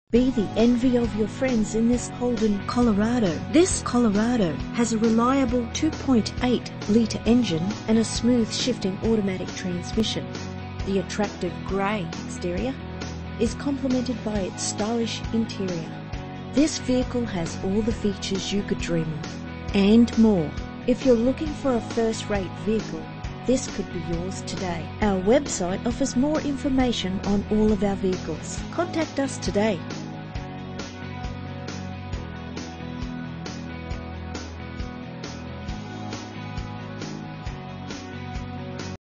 Be the envy of your friends in this Holden Colorado. This Colorado has a reliable 2.8-litre engine and a smooth shifting automatic transmission. The attractive grey exterior is complemented by its stylish interior. This vehicle has all the features you could dream of, and more. If you're looking for a first-rate vehicle, this could be yours today. Our website offers more information on all of our vehicles. Contact us today.